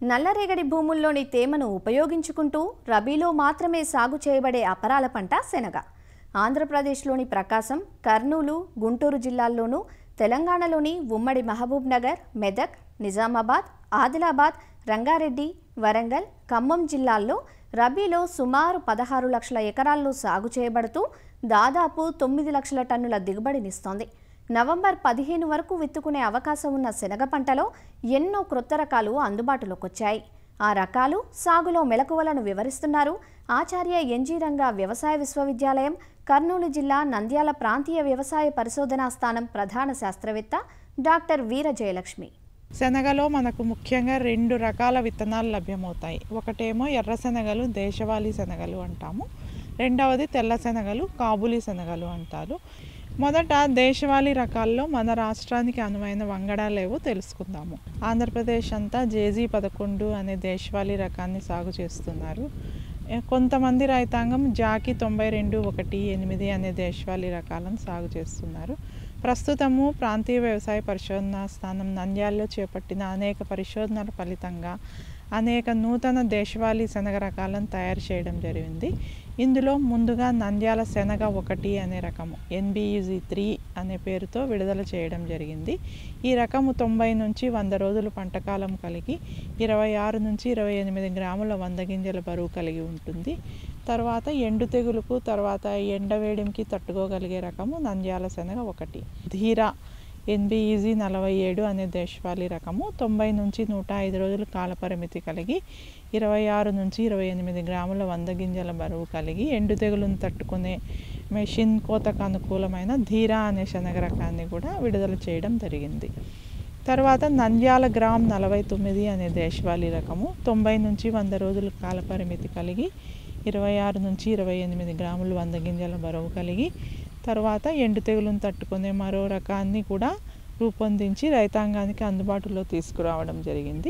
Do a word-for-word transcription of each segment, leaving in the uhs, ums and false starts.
నల్లరేగడి భూముల్లోని తేమను ఉపయోగించుకుంటూ రబీలో మాత్రమే సాగు చేయబడే అపరాల పంట శనగ. ఆంధ్రప్రదేశ్లోని ప్రకాశం, కర్నూలు, గుంటూరు జిల్లాల్లోనూ, తెలంగాణలోని ఉమ్మడి మహబూబ్ నగర్, మెదక్, నిజామాబాద్, ఆదిలాబాద్, రంగారెడ్డి, వరంగల్, ఖమ్మం జిల్లాల్లో రబీలో సుమారు పదహారు లక్షల ఎకరాల్లో సాగు చేయబడుతూ దాదాపు తొమ్మిది లక్షల టన్నుల దిగుబడినిస్తోంది. నవంబర్ పదిహేను వరకు విత్తుకునే అవకాశం ఉన్న శనగ పంటలో ఎన్నో క్రొత్త రకాలు అందుబాటులోకి వచ్చాయి. ఆ రకాలు, సాగులో మెలకువలను వివరిస్తున్నారు ఆచార్య ఎన్జీ రంగా వ్యవసాయ విశ్వవిద్యాలయం, కర్నూలు జిల్లా నంద్యాల ప్రాంతీయ వ్యవసాయ పరిశోధనా స్థానం ప్రధాన శాస్త్రవేత్త డాక్టర్ వీర జయలక్ష్మి. శనగలో మనకు ముఖ్యంగా రెండు రకాల విత్తనాలు లభ్యమవుతాయి. ఒకటేమో ఎర్ర శనగలు, దేశవాళీ శనగలు అంటాము. రెండవది తెల్ల శనగలు, కాబూలీ శనగలు అంటారు. మొదట దేశవాళీ రకాల్లో మన రాష్ట్రానికి అనువైన వంగడాలేవో తెలుసుకుందాము. ఆంధ్రప్రదేశ్ అంతా జేజీ పదకొండు అనే దేశవాళీ రకాన్ని సాగు చేస్తున్నారు. కొంతమంది రైతాంగం జాకి తొంభై రెండు ఒకటి ఎనిమిది అనే దేశవాళీ రకాలను సాగు చేస్తున్నారు. ప్రస్తుతము ప్రాంతీయ వ్యవసాయ పరిశోధనా స్థానం నంద్యాలలో చేపట్టిన అనేక పరిశోధనల ఫలితంగా అనేక నూతన దేశవాళీ శనగ రకాలను తయారు చేయడం జరిగింది. ఇందులో ముందుగా నంద్యాల శనగ ఒకటి అనే రకము ఎన్బియుజీ త్రీ అనే పేరుతో విడుదల చేయడం జరిగింది. ఈ రకము తొంభై నుంచి వంద రోజులు పంటకాలం కలిగి ఇరవై ఆరు నుంచి ఇరవై ఎనిమిది గ్రాముల వంద గింజల బరువు కలిగి ఉంటుంది. తర్వాత ఎండు తెగులుకు, తర్వాత ఎండవేడికి తట్టుకోగలిగే రకము నంద్యాల శనగ ఒకటి. ధీరా ఎన్బిఈజీ నలభై ఏడు అనే దేశవాళీ రకము తొంభై నుంచి నూట ఐదు రోజులు కాలపరిమితి కలిగి ఇరవై ఆరు నుంచి ఇరవై ఎనిమిది గ్రాముల వంద గింజల బరువు కలిగి ఎండు తెగులను తట్టుకునే మెషిన్ కోతకు అనుకూలమైన ధీరా అనే శనగ రకాన్ని కూడా విడుదల చేయడం జరిగింది. తర్వాత నంద్యాల గ్రామ్ నలభై తొమ్మిది అనే దేశవాళీ రకము తొంభై నుంచి వంద రోజుల కాలపరిమితి కలిగి ఇరవై ఆరు నుంచి ఇరవై ఎనిమిది గ్రాములు వంద గింజల బరువు కలిగి తర్వాత ఎండు తెగులను తట్టుకునే మరో రకాన్ని కూడా రూపొందించి రైతాంగానికి అందుబాటులో తీసుకురావడం జరిగింది.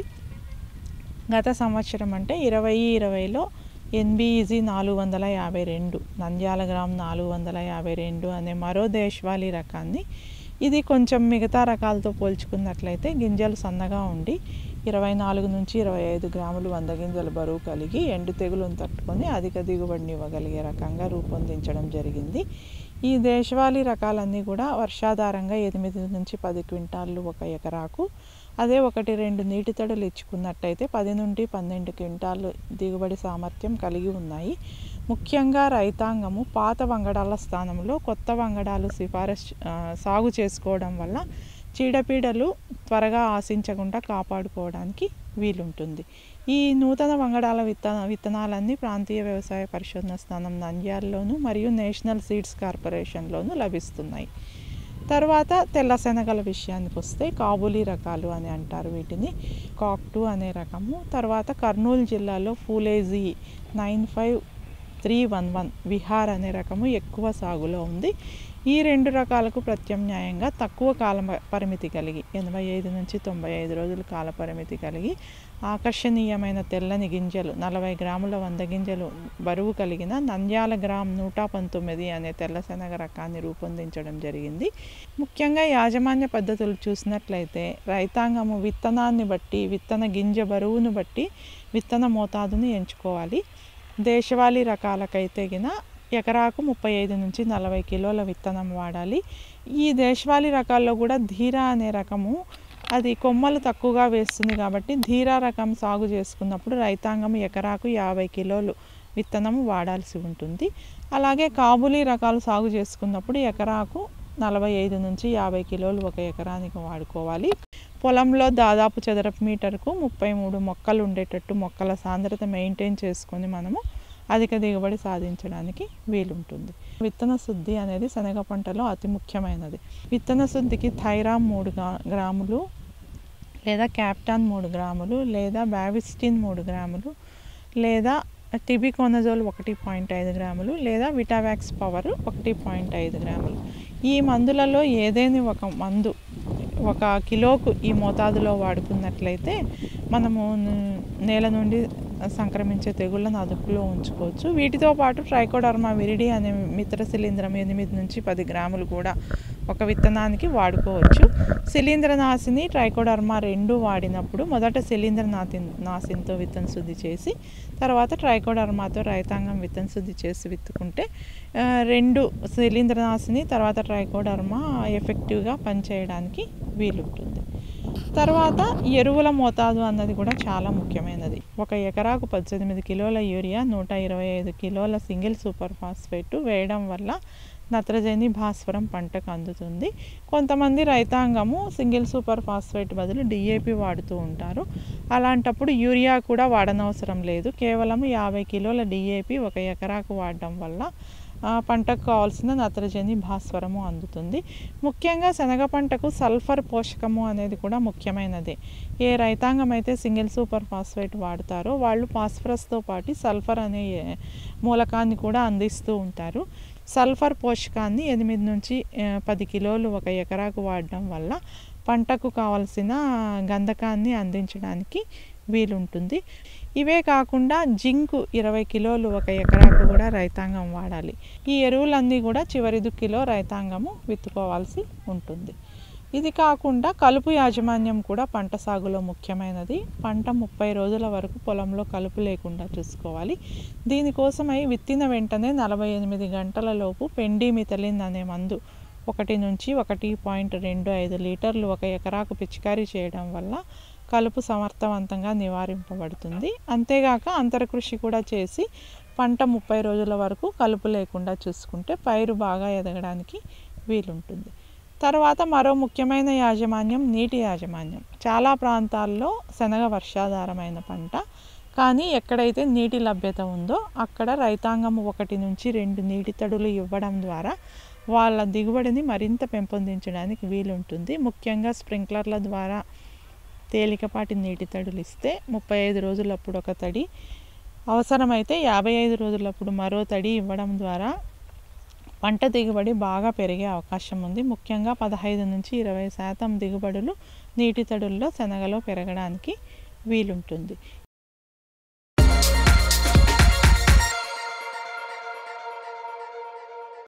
గత సంవత్సరం అంటే ఇరవై ఇరవైలో ఎన్బిఈజీ నాలుగు వందల యాభై రెండు నంద్యాల గ్రామ్ నాలుగు వందల యాభై రెండు అనే మరో దేశవాళీ రకాన్ని, ఇది కొంచెం మిగతా రకాలతో పోల్చుకున్నట్లయితే గింజలు సన్నగా ఉండి ఇరవై నాలుగు నుంచి ఇరవై ఐదు గ్రాములు వంద గింజల బరువు కలిగి ఎండు తెగులను తట్టుకొని అధిక దిగుబడిని ఇవ్వగలిగే రకంగా రూపొందించడం జరిగింది. ఈ దేశవాళీ రకాలన్నీ కూడా వర్షాధారంగా ఎనిమిది నుంచి పది క్వింటాళ్ళు ఒక ఎకరాకు, అదే ఒకటి రెండు నీటి తడులు ఇచ్చుకున్నట్టయితే పది నుండి పన్నెండు క్వింటాళ్ళు దిగుబడి సామర్థ్యం కలిగి ఉన్నాయి. ముఖ్యంగా రైతాంగము పాత వంగడాల స్థానంలో కొత్త వంగడాలు సిఫారసు సాగు చేసుకోవడం వల్ల చీడపీడలు త్వరగా ఆశించకుండా కాపాడుకోవడానికి వీలుంటుంది. ఈ నూతన వంగడాల విత్తన విత్తనాలన్నీ ప్రాంతీయ వ్యవసాయ పరిశోధన స్థానం నంద్యాలలోను మరియు నేషనల్ సీడ్స్ కార్పొరేషన్లోనూ లభిస్తున్నాయి. తర్వాత తెల్ల శనగల విషయానికి వస్తే కాబూలీ రకాలు అని అంటారు వీటిని. కాక్టు అనే రకము. తర్వాత కర్నూలు జిల్లాలో ఫూలేజీ nine five three one one Vihar అనే రకము ఎక్కువ సాగులో ఉంది. ఈ రెండు రకాలకు ప్రత్యామ్నాయంగా తక్కువ కాల పరిమితి కలిగి ఎనభై ఐదు నుంచి తొంభై ఐదు రోజుల కాల పరిమితి కలిగి ఆకర్షణీయమైన తెల్లని గింజలు నలభై గ్రాముల వంద గింజలు బరువు కలిగిన నంద్యాల గ్రామ్ నూట పంతొమ్మిది అనే తెల్ల శనగ రకాన్ని రూపొందించడం జరిగింది. ముఖ్యంగా యాజమాన్య పద్ధతులు చూసినట్లయితే రైతాంగము విత్తనాన్ని బట్టి, విత్తన గింజ బరువును బట్టి విత్తన మోతాదుని ఎంచుకోవాలి. దేశవాళీ రకాలకైతే గిన ఎకరాకు ముప్పై ఐదు నుంచి నలభై కిలోల విత్తనం వాడాలి. ఈ దేశవాళీ రకాల్లో కూడా ధీరా అనే రకము అది కొమ్మలు తక్కువగా వేస్తుంది కాబట్టి ధీరా రకం సాగు చేసుకున్నప్పుడు రైతాంగం ఎకరాకు యాభై కిలోలు విత్తనం వాడాల్సి ఉంటుంది. అలాగే కాబూలీ రకాలు సాగు చేసుకున్నప్పుడు ఎకరాకు నలభై ఐదు నుంచి యాభై కిలోలు ఒక ఎకరానికి వాడుకోవాలి. పొలంలో దాదాపు చదరపు మీటర్కు ముప్పై మూడు మొక్కలు ఉండేటట్టు మొక్కల సాంద్రత మెయింటైన్ చేసుకొని మనము అధిక దిగుబడి సాధించడానికి వీలుంటుంది. విత్తన శుద్ధి అనేది శనగ పంటలో అతి ముఖ్యమైనది. విత్తన శుద్ధికి థైరామ్ మూడు గ్రాములు లేదా క్యాప్టాన్ మూడు గ్రాములు లేదా బ్యావిస్టిన్ మూడు గ్రాములు లేదా టిబికోనజోల్ ఒకటి పాయింట్ ఐదు గ్రాములు లేదా విటావాక్స్ పవర్ ఒకటి పాయింట్ ఐదు గ్రాములు. ఈ మందులలో ఏదేని ఒక మందు ఒక కిలోకు ఈ మోతాదులో వాడుకున్నట్లయితే మనము నేల నుండి సంక్రమించే తెగుళ్లను అదుపులో ఉంచుకోవచ్చు. వీటితో పాటు ట్రైకోడర్మా విరిడి అనే మిత్ర శిలీంద్రం ఎనిమిది నుంచి పది గ్రాములు కూడా ఒక విత్తనానికి వాడుకోవచ్చు. శిలీంద్రనాశిని ట్రైకోడర్మా రెండు వాడినప్పుడు మొదట శిలీంద్రనాథి నాశినితో విత్తన శుద్ధి చేసి తర్వాత ట్రైకోడర్మాతో రైతాంగం విత్తన శుద్ధి చేసి విత్తుకుంటే రెండు శిలీంద్రనాశిని తర్వాత ట్రైకోడర్మా ఎఫెక్టివ్గా పనిచేయడానికి వీలుంటుంది. తర్వాత ఎరువుల మోతాదు అన్నది కూడా చాలా ముఖ్యమైనది. ఒక ఎకరాకు పద్దెనిమిది కిలోల యూరియా, నూట ఇరవై ఐదు కిలోల సింగిల్ సూపర్ ఫాస్ఫేట్ వేయడం వల్ల నత్రజని భాస్వరం పంటకు అందుతుంది. కొంతమంది రైతాంగము సింగిల్ సూపర్ ఫాస్ఫేట్ బదులు డిఏపి వాడుతూ ఉంటారు. అలాంటప్పుడు యూరియా కూడా వాడనవసరం లేదు. కేవలం యాభై కిలోల డిఏపి ఒక ఎకరాకు వాడడం వల్ల పంటకు కావాల్సిన నత్రజని భాస్వరము అందుతుంది. ముఖ్యంగా శనగ పంటకు సల్ఫర్ పోషకము అనేది కూడా ముఖ్యమైనదే. ఏ రైతాంగం అయితే సింగిల్ సూపర్ ఫాస్ఫేట్ వాడతారో వాళ్ళు ఫాస్ఫరస్తో పాటు సల్ఫర్ అనే మూలకాన్ని కూడా అందిస్తూ ఉంటారు. సల్ఫర్ పోషకాన్ని ఎనిమిది నుంచి పది కిలోలు ఒక ఎకరాకు వాడడం వల్ల పంటకు కావలసిన గంధకాన్ని అందించడానికి వీలుంటుంది. ఇవే కాకుండా జింకు ఇరవై కిలోలు ఒక ఎకరాకు కూడా రైతాంగం వాడాలి. ఈ ఎరువులన్నీ కూడా చివరి దుక్కిలో రైతాంగము విత్తుకోవాల్సి ఉంటుంది. ఇది కాకుండా కలుపు యాజమాన్యం కూడా పంట సాగులో ముఖ్యమైనది. పంట ముప్పై రోజుల వరకు పొలంలో కలుపు లేకుండా చూసుకోవాలి. దీనికోసమై విత్తిన వెంటనే నలభై ఎనిమిది గంటల లోపు పెండిమిథలిన్ అనే మందు ఒకటి నుంచి ఒకటి పాయింట్ రెండు ఐదు లీటర్లు ఒక ఎకరాకు పిచికారీ చేయడం వల్ల కలుపు సమర్థవంతంగా నివారింపబడుతుంది. అంతేగాక అంతరకృషి కూడా చేసి పంట ముప్పై రోజుల వరకు కలుపు లేకుండా చూసుకుంటే పైరు బాగా ఎదగడానికి వీలుంటుంది. తర్వాత మరో ముఖ్యమైన యాజమాన్యం నీటి యాజమాన్యం. చాలా ప్రాంతాల్లో శనగ వర్షాధారమైన పంట, కానీ ఎక్కడైతే నీటి లభ్యత ఉందో అక్కడ రైతాంగం ఒకటి నుంచి రెండు నీటి తడులు ఇవ్వడం ద్వారా వాళ్ళ దిగుబడిని మరింత పెంపొందించడానికి వీలుంటుంది. ముఖ్యంగా స్ప్రింక్లర్ల ద్వారా తేలికపాటి నీటి తడులు ఇస్తే ముప్పై ఐదు రోజులప్పుడు ఒక తడి, అవసరమైతే యాభై ఐదు రోజులప్పుడు మరో తడి ఇవ్వడం ద్వారా పంట దిగుబడి బాగా పెరిగే అవకాశం ఉంది. ముఖ్యంగా పదహైదు నుంచి ఇరవై శాతం దిగుబడులు నీటి తడుల్లో శనగలో పెరగడానికి వీలుంటుంది.